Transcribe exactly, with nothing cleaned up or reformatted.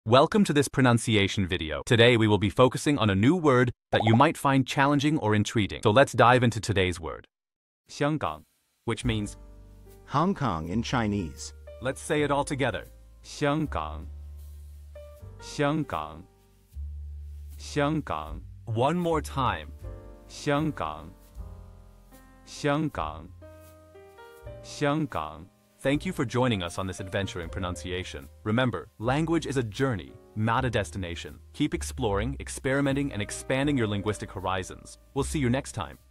Welcome to this pronunciation video. Today we will be focusing on a new word that you might find challenging or intriguing. So let's dive into today's word. xiāng, which means Hong Kong in Chinese. Let's say it all together. xiāng, xiāng, xiāng. One more time. xiāng, xiāng, xiāng. Thank you for joining us on this adventure in pronunciation. Remember, language is a journey, not a destination. Keep exploring, experimenting, and expanding your linguistic horizons. We'll see you next time.